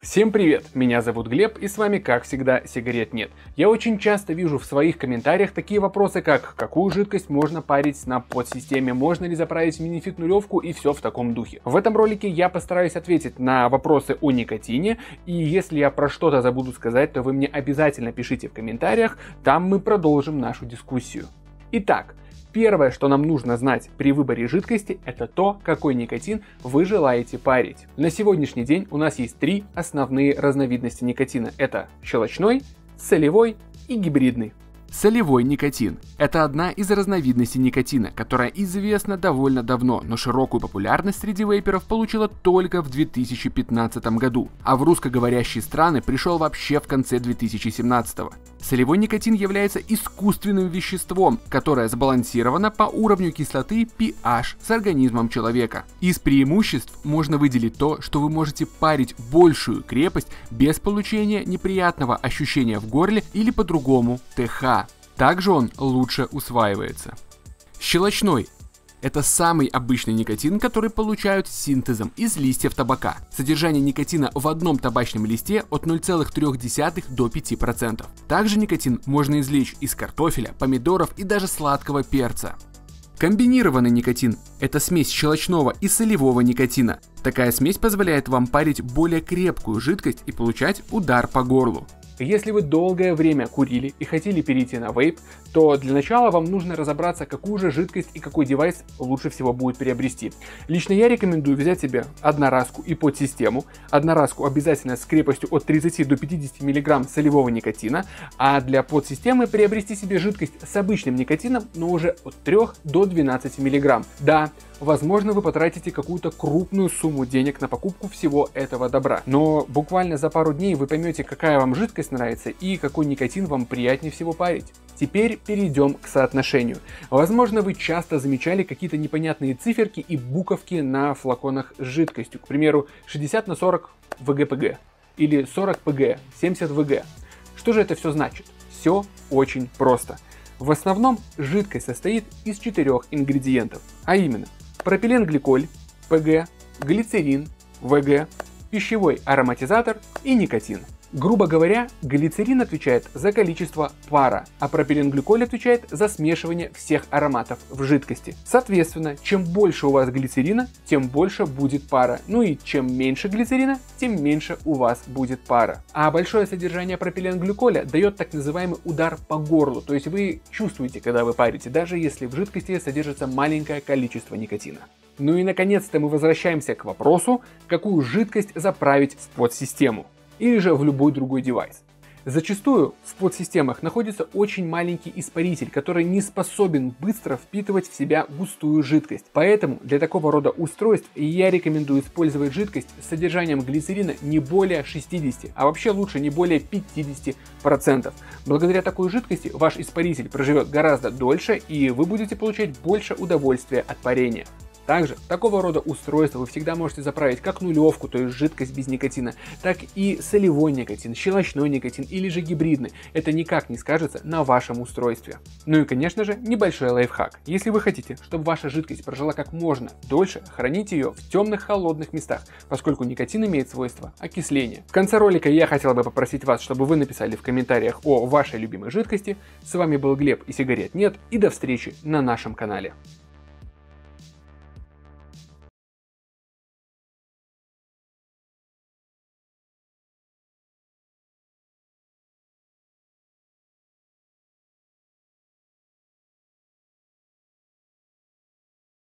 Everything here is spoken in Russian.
Всем привет, меня зовут Глеб, и с вами, как всегда, сигарет нет. Я очень часто вижу в своих комментариях такие вопросы, как какую жидкость можно парить на подсистеме, можно ли заправить минифит нулевку и все в таком духе. В этом ролике я постараюсь ответить на вопросы о никотине, и если я про что-то забуду сказать, то вы мне обязательно пишите в комментариях, там мы продолжим нашу дискуссию. Итак, первое, что нам нужно знать при выборе жидкости, это то, какой никотин вы желаете парить. На сегодняшний день у нас есть три основные разновидности никотина. Это щелочной, солевой и гибридный. Солевой никотин – это одна из разновидностей никотина, которая известна довольно давно, но широкую популярность среди вейперов получила только в 2015 году, а в русскоговорящие страны пришел вообще в конце 2017. Солевой никотин является искусственным веществом, которое сбалансировано по уровню кислоты pH с организмом человека. Из преимуществ можно выделить то, что вы можете парить большую крепость без получения неприятного ощущения в горле или по-другому ТХ. Также он лучше усваивается. Щелочной – это самый обычный никотин, который получают синтезом из листьев табака. Содержание никотина в одном табачном листе от 0,3 до 5%. Также никотин можно извлечь из картофеля, помидоров и даже сладкого перца. Комбинированный никотин – это смесь щелочного и солевого никотина. Такая смесь позволяет вам парить более крепкую жидкость и получать удар по горлу. Если вы долгое время курили и хотели перейти на вейп, то для начала вам нужно разобраться, какую же жидкость и какой девайс лучше всего будет приобрести. Лично я рекомендую взять себе одноразку и подсистему. Одноразку обязательно с крепостью от 30 до 50 мг солевого никотина, а для подсистемы приобрести себе жидкость с обычным никотином, но уже от 3 до 12 мг. Да, возможно, вы потратите какую-то крупную сумму денег на покупку всего этого добра, но буквально за пару дней вы поймете, какая вам жидкость нравится и какой никотин вам приятнее всего парить. Теперь перейдем к соотношению. Возможно, вы часто замечали какие-то непонятные циферки и буковки на флаконах с жидкостью, к примеру, 60 на 40 ВГ-ПГ или 40 ПГ, 70 ВГ. Что же это все значит? Все очень просто. В основном жидкость состоит из 4 ингредиентов, а именно пропиленгликоль, ПГ, глицерин, ВГ, пищевой ароматизатор и никотин. Грубо говоря, глицерин отвечает за количество пара, а пропиленгликоль отвечает за смешивание всех ароматов в жидкости. Соответственно, чем больше у вас глицерина, тем больше будет пара. Ну и чем меньше глицерина, тем меньше у вас будет пара. А большое содержание пропиленгликоля дает так называемый удар по горлу, то есть вы чувствуете, когда вы парите, даже если в жидкости содержится маленькое количество никотина. Ну и наконец-то мы возвращаемся к вопросу, какую жидкость заправить в подсистему или же в любой другой девайс. Зачастую в подсистемах находится очень маленький испаритель, который не способен быстро впитывать в себя густую жидкость. Поэтому для такого рода устройств я рекомендую использовать жидкость с содержанием глицерина не более 60, а вообще лучше не более 50%. Благодаря такой жидкости ваш испаритель проживет гораздо дольше и вы будете получать больше удовольствия от парения. Также такого рода устройства вы всегда можете заправить как нулевку, то есть жидкость без никотина, так и солевой никотин, щелочной никотин или же гибридный. Это никак не скажется на вашем устройстве. Ну и конечно же небольшой лайфхак. Если вы хотите, чтобы ваша жидкость прожила как можно дольше, храните ее в темных холодных местах, поскольку никотин имеет свойство окисления. В конце ролика я хотел бы попросить вас, чтобы вы написали в комментариях о вашей любимой жидкости. С вами был Глеб и сигарет нет, и до встречи на нашем канале.